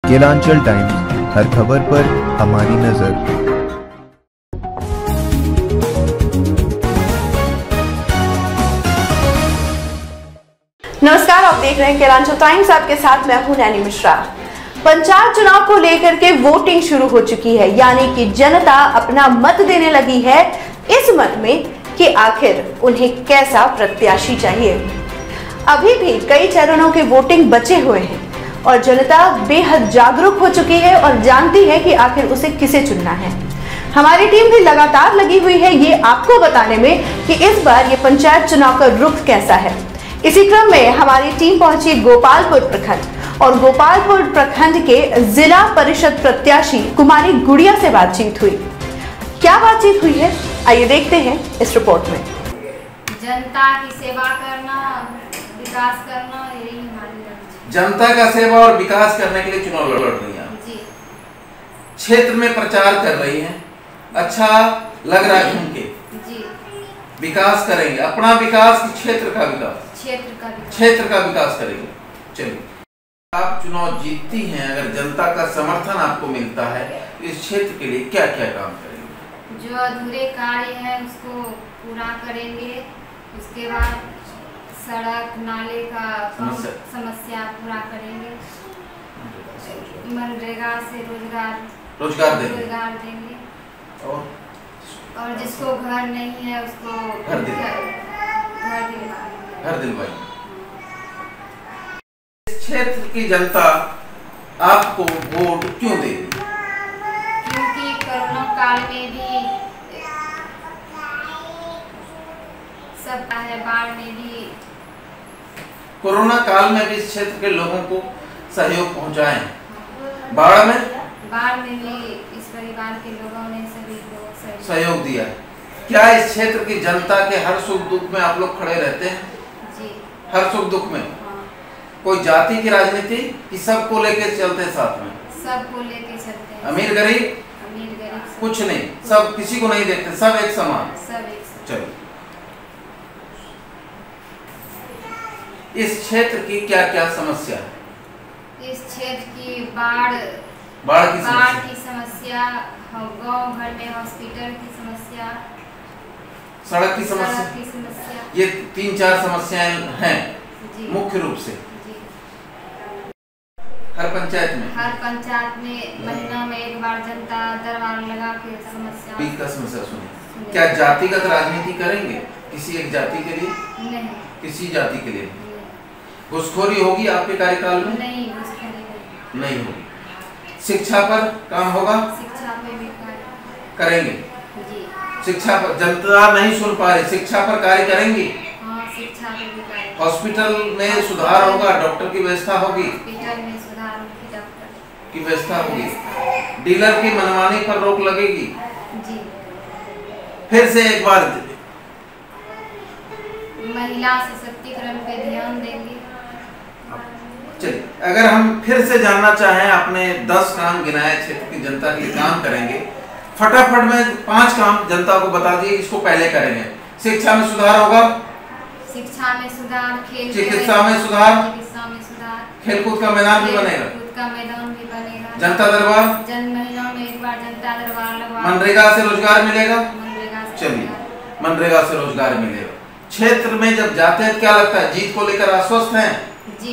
Kelanchal times, हर खबर पर हमारी नजर। नमस्कार, आप देख रहे हैं केलांचल टाइम्स। आपके साथ मैं हूं नैनी मिश्रा। पंचायत चुनाव को लेकर के वोटिंग शुरू हो चुकी है, यानी कि जनता अपना मत देने लगी है इस मत में कि आखिर उन्हें कैसा प्रत्याशी चाहिए। अभी भी कई चरणों के वोटिंग बचे हुए हैं और जनता बेहद जागरूक हो चुकी है और जानती है कि आखिर उसे किसे चुनना है। हमारी टीम भी लगातार लगी हुई है ये आपको बताने में कि इस बार ये पंचायत चुनाव का रुख कैसा है। इसी क्रम में हमारी टीम पहुंची गोपालपुर प्रखंड और गोपालपुर प्रखंड के जिला परिषद प्रत्याशी कुमारी गुड़िया से बातचीत हुई। क्या बातचीत हुई है, आइए देखते हैं इस रिपोर्ट में। जनता की सेवा करना, विकास करना, यही हमारी लक्ष्य। जनता का सेवा और विकास करने के लिए चुनाव लड़ रही हैं जी। क्षेत्र में प्रचार कर रही हैं, अच्छा लग रहा है घूम के जी। विकास करेंगे, अपना विकास, क्षेत्र का विकास, क्षेत्र का विकास करेंगे। चलिए, आप चुनाव जीतती हैं, अगर जनता का समर्थन आपको मिलता है तो इस क्षेत्र के लिए क्या क्या काम करेंगे? जो अधूरे कार्य हैं उसको पूरा करेंगे। उसके बाद सड़क नाले का समस्या पूरा करेंगे। मनरेगा से रोजगार देंगे और जिसको घर नहीं है उसको घर दिलवाएंगे। क्षेत्र की जनता आपको वोट क्यों देगी? क्योंकि कोरोना काल में भी सब है, बाढ़ में भी, कोरोना काल में भी इस क्षेत्र के लोगों को सहयोग पहुंचाएं। बाढ़ में भी इस परिवार के लोगों ने सभी को सहयोग दिया। क्या इस क्षेत्र की जनता के हर सुख दुख में आप लोग खड़े रहते हैं जी? हर सुख दुख में कोई जाति की राजनीति कि सबको लेके चलते हैं साथ में? सबको लेके चलते हैं। अमीर गरीब कुछ नहीं, सब किसी को नहीं देखते, सब एक समान। चलो, इस क्षेत्र की क्या क्या समस्या है? इस क्षेत्र की बाढ़ की समस्या, गांव घर में हॉस्पिटल की समस्या, सड़क की समस्या, ये 3-4 समस्याएं हैं मुख्य रूप से हर पंचायत में महीना में एक बार जनता दरबार लगा के समस्या सुने। क्या जातिगत राजनीति करेंगे किसी एक जाति के लिए? नहीं, किसी जाति के लिए घुसखोरी होगी आपके कार्यकाल में? नहीं होगी। शिक्षा पर काम होगा? शिक्षा पे भी करेंगे जी। शिक्षा पर जनता नहीं सुन पा रही, शिक्षा पर कार्य करेंगी? हाँ, शिक्षा पे भी कार्य। हॉस्पिटल में सुधार होगा, डॉक्टर की व्यवस्था होगी? हॉस्पिटल में सुधार होगी, डॉक्टर की व्यवस्था होगी। डीलर की मनमानी पर रोक लगेगी जी। फिर से एक बार महिला सशक्तिकरण पे ध्यान देंगे। चलिए, अगर हम फिर से जानना चाहें, आपने 10 काम गिनाए क्षेत्र की जनता के लिए काम करेंगे, फटाफट में 5 काम जनता को बता दिए, इसको पहले करेंगे। शिक्षा में सुधार होगा? शिक्षा में सुधार, चिकित्सा में सुधार, खेलकूद का मैदान भी बनेगा। जनता दरबार, महीना में एक बार जनता दरबार लगवा। मनरेगा से रोजगार मिलेगा? चलिए, मनरेगा से रोजगार मिलेगा। क्षेत्र में जब जाते हैं क्या लगता है, जीत को लेकर आश्वस्त हैं जी?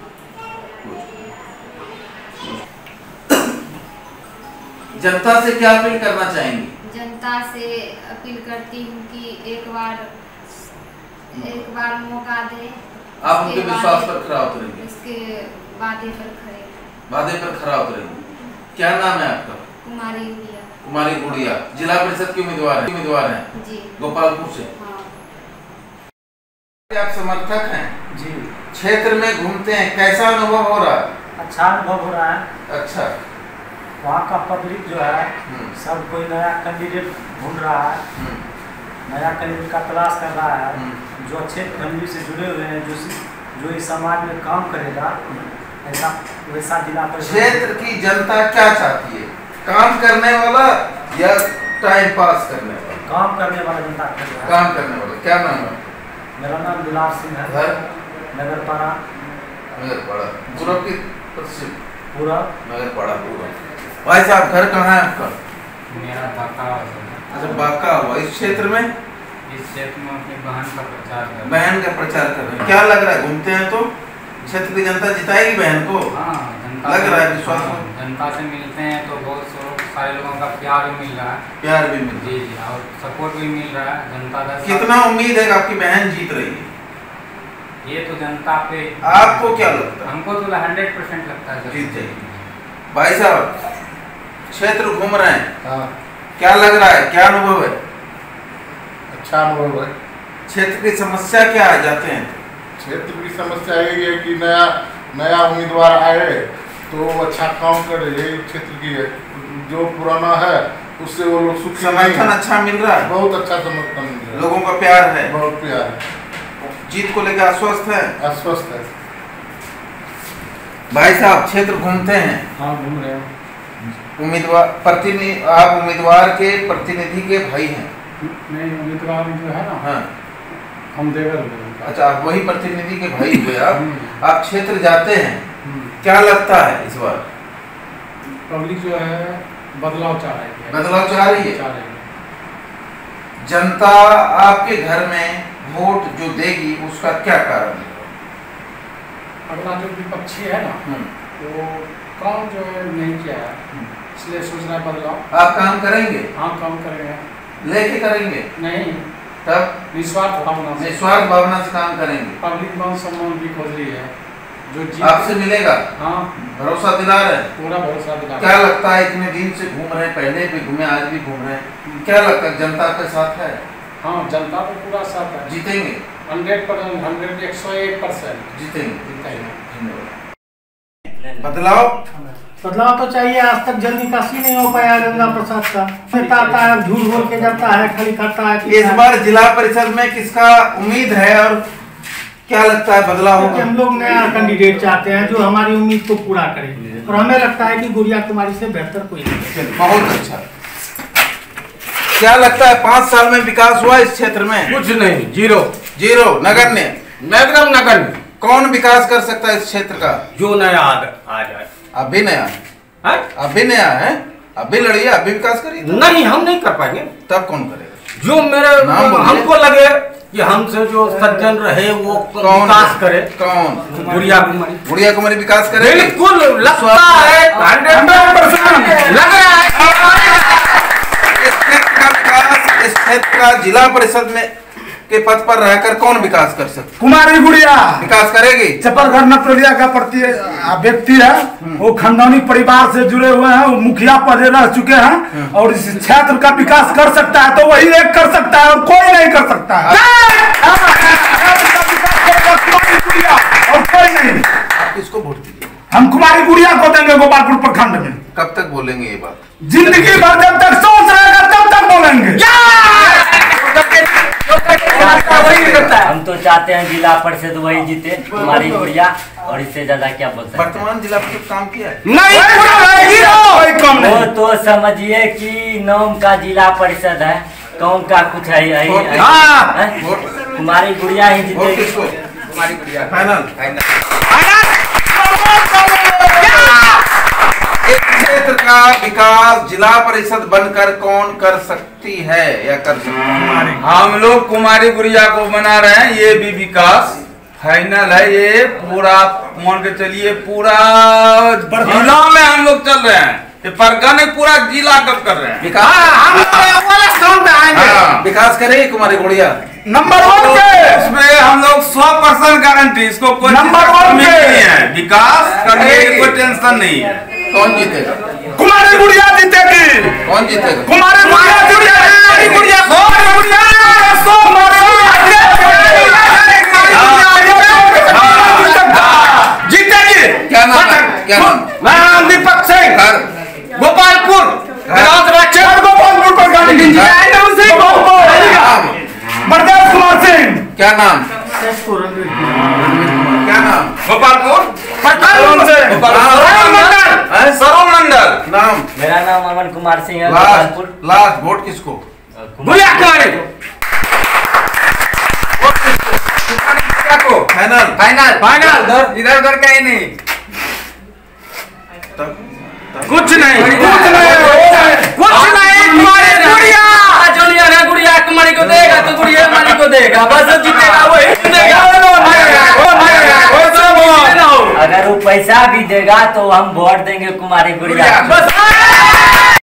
जनता से क्या अपील करना चाहेंगी? जनता से अपील करती हूँ कि एक बार मौका दे। आप उनके विश्वास पर खरा उतरेंगे? उसके वादे पर खरा उतरेंगे। क्या नाम है आपका? कुमारी गुड़िया। जिला परिषद की उम्मीदवार हैं जी, गोपालपुर से। हाँ। आप समर्थक हैं जी, क्षेत्र में घूमते हैं, कैसा अनुभव हो रहा है? अच्छा अनुभव हो रहा है। अच्छा, वहाँ का पब्लिक जो है सब कोई नया कैंडिडेट ढूंढ रहा है, नया कैंडिडेट का तलाश कर रहा है, जो अच्छे फैमिली से जुड़े हुए हैं, जो इस समाज में काम करेगा, वैसा जिला परिषद। क्षेत्र की जनता क्या चाहती है, काम करने वाला या टाइम पास करने वाला? काम करने वाला जनता। काम करने वाला। क्या नाम है? मेरा नाम दुलार सिंह है। घर नगरपाड़ा। पूर्व की पूरा नगरपाड़ा पूरा। भाई साहब घर कहाँ है आपका? मेरा बाका। अच्छा बाका हुआ। इस क्षेत्र में अपनी बहन का प्रचार कर बहन का प्रचार कर रहे हैं। क्या लग रहा है घूमते हैं तो क्षेत्र की जनता जिताएगी बहन को? हाँ, लग रहा है विश्वास? जनता से मिलते हैं तो बहुत सारे लोगों का प्यार भी मिल रहा है। प्यार भी मिल जी जी, और सपोर्ट भी मिल रहा है जनता का। कितना उम्मीद है कि आपकी बहन जीत रही है? ये तो जनता पे। आपको क्या लगता है? हमको तो 100% लगता है जीत जाएगी। भाई साहब क्षेत्र घूम रहे हैं, हाँ, क्या लग रहा है, क्या अनुभव है? अच्छा अनुभव है। क्षेत्र की समस्या क्या है जाते हैं? क्षेत्र की समस्या यही है कि नया उम्मीदवार आए तो अच्छा काम करे, यही क्षेत्र की है। जो पुराना है उससे वो लोग सुख समर्थन अच्छा मिल रहा है? बहुत अच्छा समर्थन मिल रहा है। लोगों का प्यार है? बहुत प्यार है। जीत को लेकर आश्वस्त है? आश्वस्त है। भाई साहब क्षेत्र घूमते हैं? हाँ घूम रहे हैं। उम्मीदवार आप उम्मीदवार के प्रतिनिधि के भाई हैं? नहीं, उम्मीदवार जो है ना, हाँ। हम देवर हुए। अच्छा आप वही प्रतिनिधि के भाई हुए आप क्षेत्र जाते हैं, क्या लगता है इस बार? पब्लिक जो है बदलाव चाह रही है। बदलाव चाह रही है? जनता आपके घर में वोट जो देगी उसका क्या कारण है? अगला जो विपक्षी है ना, वो काम जो है नहीं किया है, इसलिए सोच रहा है बदलाव। आप काम करेंगे? हाँ काम करेंगे। लेके करेंगे? नहीं, तब निस्वार्थ भावना से। निस्वार्थ भावना से काम करेंगे। पब्लिक मान सम्मान भी खोज रही है जो जीत आपसे मिलेगा? हाँ भरोसा दिला रहे हैं? पूरा भरोसा दिला। क्या लगता है इतने दिन से घूम रहे हैं, पहले भी घूमे आज भी घूम रहे हैं, क्या लगता है जनता के साथ है? हाँ जनता तो पूरा साथ है। जीतेंगे? 100%, 101% जीतेंगे। बदलाव बदलाव तो चाहिए। आज तक जल निकासी नहीं हो पाया गंगा प्रसाद का। नेता आता है झूठ बोल के जाता है, खाली खाता है। इस बार जिला परिषद में किसका उम्मीद है और क्या लगता है बदलाव होगा? हम लोग नया कैंडिडेट चाहते हैं जो हमारी उम्मीद को पूरा करे, और हमें लगता है कि गुड़िया कुमारी से बेहतर कोई नहीं। बहुत अच्छा। क्या लगता है 5 साल में विकास हुआ इस क्षेत्र में? कुछ नहीं, जीरो। नगर कौन विकास कर सकता है इस क्षेत्र का? जो नया आ जाए। अभी नया है? अभी नया है, अभी लड़िए, अभी विकास करिए। नहीं, हम नहीं कर पाएंगे। तब कौन करेगा? जो मेरे हमको लगे कि हमसे जो सज्जन रहे वो विकास करे। कौन? गुड़िया कुमारी विकास करे? बिल्कुल लगता है 100% लग रहा है। इस क्षेत्र का जिला परिषद में के पद पर रहकर कौन विकास कर सकता? कुमारी गुड़िया विकास करेगी। चपलगढ़ नटोलिया का व्यक्ति है, वो खानदानी परिवार से जुड़े हुए हैं, वो मुखिया पद रह चुके हैं और इस क्षेत्र का विकास कर सकता है तो वही एक कर सकता है और कोई नहीं कर सकता है। और कोई नहीं। आप किसको वोट दीजिए? हम कुमारी गुड़िया को देंगे गोपालपुर प्रखंड में। कब तक बोलेंगे ये बात? जिंदगी भर जब तक सोच रहेगा तब तक बोलेंगे। हम तो चाहते हैं जिला परिषद वही जीते, कुमारी गुड़िया, और इससे ज्यादा क्या बोल सकते हैं। वर्तमान जिला परिषद काम किया है? नहीं, वो तो समझिए कि नाम का जिला परिषद है, काम का कुछ है। कुमारी गुड़िया ही जीतेगी। कुमारी गुड़िया फाइनल। क्षेत्र का विकास जिला परिषद बनकर कौन कर सकती है या कर सकती है? हम लोग कुमारी गुड़िया को बना रहे हैं, ये भी विकास फाइनल है। ये पूरा मान के चलिए पूरा जिला में हम लोग चल रहे हैं, ये परगना पूरा जिला कब कर रहे हैं विकास करेगी कुमारी गुड़िया नंबर 1 पे। उसमें हम लोग 100% गारंटी, इसको कोई नंबर 1 नहीं है। विकास करने की कोई टेंशन नहीं है। कौन जीतेगा? कुमारी गुड़िया जीतेगी। कौन जीतेगा? कुमारी गुड़िया जीतेगी। क्या नाम है? क्या नाम? नाम दीपक सिंह, गोपालपुर गोपालपुर प्रखंड। बरदेव कुमार सिंह। क्या नाम? क्या नाम? गोपालपुर सरोज मंडल। नाम? मेरा नाम अमन कुमार सिंह है। लास्ट वोट किसको? गुड़िया कुमारी फाइनल। फाइनल इधर उधर कहीं नहीं। कुछ नहीं तुम्हारे गुड़िया जूनियर है, गुड़िया कुमारी को देगा तो गुड़िया कुमारी को देगा, बस जीतेगा वही जीतेगा। अगर वो पैसा भी देगा तो हम वोट देंगे कुमारी गुड़िया।